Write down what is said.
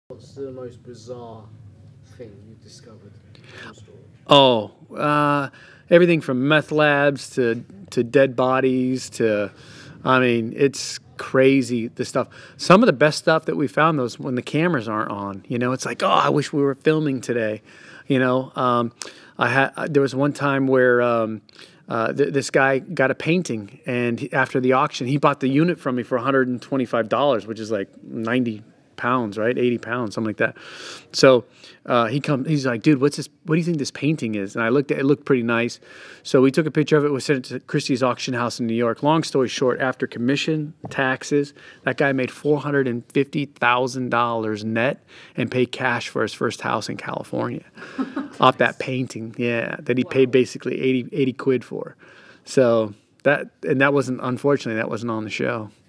What's the most bizarre thing you've discovered in the story? Oh, everything from meth labs to dead bodies to, I mean, it's crazy the stuff. Some of the best stuff that we found those when the cameras aren't on. You know, it's like, oh, I wish we were filming today. You know, there was one time where this guy got a painting, and after the auction, he bought the unit from me for $125, which is like 90 pounds, right? 80 pounds, something like that. So he's like, dude, what's this? What do you think this painting is? And I looked at it, it looked pretty nice. So we took a picture of it, we sent it to Christie's auction house in New York. Long story short, after commission, taxes, that guy made $450,000 net and paid cash for his first house in California off that painting. Yeah, that he paid basically 80 quid for. So that wasn't, unfortunately, that wasn't on the show.